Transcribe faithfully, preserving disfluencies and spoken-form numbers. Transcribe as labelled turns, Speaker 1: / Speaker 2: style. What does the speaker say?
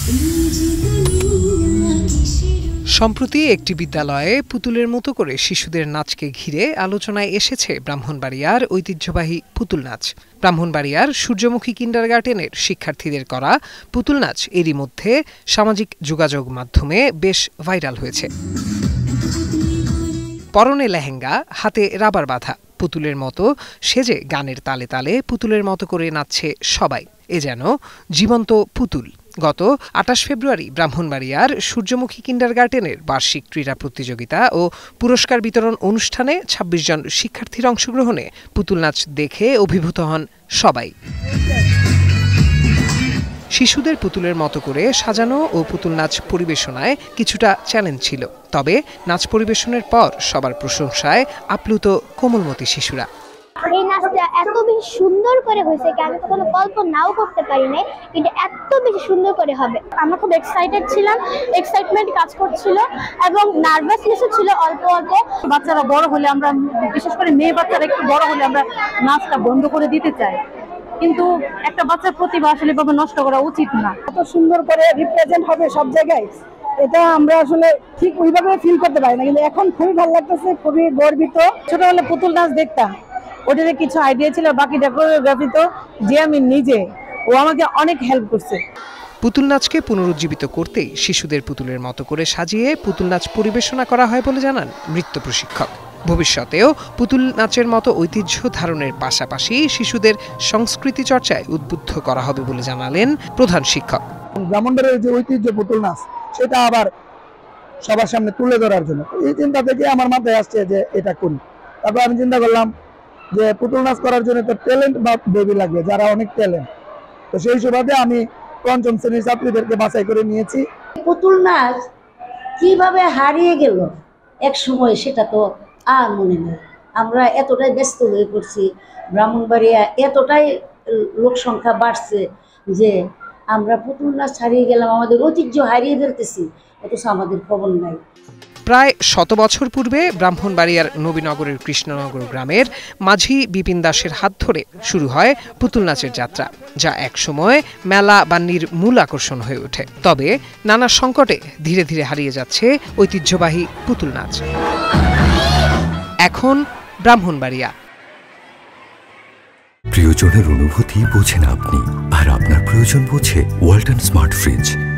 Speaker 1: সম্প্রতি একটি বিদ্যালয়ে পুতুলের মতো করে শিশুদের নাচকে ঘিরে আলোচনায় এসেছে ব্রাহ্মণবাড়িয়ার ঐতিহ্যবাহী পুতুল নাচ। ব্রাহ্মণবাড়িয়ার সূর্যমুখী কিন্ডারগার্টেনের শিক্ষার্থীদের করা পুতুল নাচ এরই মধ্যে সামাজিক যোগাযোগ মাধ্যমে বেশ ভাইরাল হয়েছে। পরনে লেহেঙ্গা, হাতে রাবার বাঁধা, পুতুলের মতো সেজে গানের তালে তালে পুতুলের মতো করে নাচছে সবাই। এ যেন জীবন্ত পুতুল। গত আটাশ ফেব্রুয়ারি ব্রাহ্মণবাড়িয়ার সূর্যমুখী কিন্ডারগার্টেনের বার্ষিক ক্রীড়া প্রতিযোগিতা ও পুরস্কার বিতরণ অনুষ্ঠানে ছাব্বিশ জন শিক্ষার্থীর অংশগ্রহণে পুতুল নাচ দেখে অভিভূত হন সবাই। শিশুদের পুতুলের মতো করে সাজানো ও পুতুল নাচ পরিবেশনায় কিছুটা চ্যালেঞ্জ ছিল, তবে নাচ পরিবেশনের পর সবার প্রশংসায় আপ্লুত কোমলমতি শিশুরা।
Speaker 2: এই নাচটা এত বেশি সুন্দর করে হয়েছে কি আমি কখনো কল্পনা নাও করতে পারি নাই, কিন্তু এত বেশি সুন্দর করে হবে। আমরা খুব এক্সাইটেড ছিলাম, এক্সাইটমেন্ট কাজ করছিল এবং নার্ভাসনেসও ছিল অল্প অল্প।
Speaker 3: বাচ্চারা বড় হলে আমরা, বিশেষ করে মেয়ে বাচ্চারা একটু বড় হলে আমরা নাচটা বন্ধ করে দিতে চাই, কিন্তু একটা বাচ্চার প্রতিভা আসলে ভাবে নষ্ট করা উচিত না।
Speaker 4: এত সুন্দর করে রিপ্রেজেন্ট হবে সব জায়গায়, এটা আমরা আসলে ঠিক ওইভাবে ফিল করতে পারি না, কিন্তু এখন খুবই ভালো লাগতেছে, খুবই গর্বিত।
Speaker 3: ছোটবেলা পুতুল নাচ দেখতাম, ওটাতে কিছু আইডিয়া ছিল, বাকিটা কোরিওগ্রাফি তো যে আমি নিজে, ও আমাকে অনেক হেল্প করছে।
Speaker 1: পুতুল নাচকে পুনরুজ্জীবিত করতেই শিশুদের পুতুলের মতো করে সাজিয়ে পুতুল নাচ পরিবেশনা করা হয় বলে জানান নৃত্য প্রশিক্ষক। ভবিষ্যতেও পুতুল নাচের মতো ঐতিহ্য ধারণের পাশাপাশি শিশুদের সংস্কৃতি চর্চায় উদ্বুদ্ধ করা হবে বলে জানালেন প্রধান শিক্ষক।
Speaker 4: ব্রাহ্মণবাড়িয়ার যে ঐতিহ্য পুতুল নাচ, সেটা আবার সবার সামনে তুলে ধরার জন্য এই চিন্তা থেকে আমার মাথায় আসছে যে এটা করি। তারপর আমি চিন্তা করলাম যে পুতুল নাচ করার জন্য তো ট্যালেন্ট বা বেবি লাগবে, যারা অনেক ট্যালেন্ট, তো সেই সুবাদে আমি পঞ্চম শ্রেণীর ছাত্রীদেরকে বাছাই করে নিয়েছি।
Speaker 5: পুতুল নাচ কিভাবে হারিয়ে গেল এক সময় সেটা তো আর মনে নেই। আমরা এতটাই ব্যস্ত হয়ে পড়ছি, ব্রাহ্মণবাড়িয়া এতটাই লোক সংখ্যা বাড়ছে যে আমরা পুতুল নাচ হারিয়ে গেলাম, আমাদের ঐতিহ্য হারিয়ে ফেলতেছি, অথচ আমাদের খবর নাই।
Speaker 1: প্রায় শত বছর পূর্বে ব্রাহ্মণবাড়িয়ার নবীনগরের কৃষ্ণনগর গ্রামের মাঝি বিপিন দাসের হাত ধরে শুরু হয় পুতুল নাচের যাত্রা, যা একসময় মেলা বান্নির মূল আকর্ষণ হয়ে ওঠে। তবে নানা সংকটে ধীরে ধীরে হারিয়ে যাচ্ছে ঐতিহ্যবাহী পুতুল নাচ। এখন ব্রাহ্মণবাড়িয়া।
Speaker 6: প্রিয়জনের অনুভূতি বোঝেন আপনি, আর আপনার প্রয়োজন বোঝে ওয়ালটন স্মার্ট ফ্রিজ।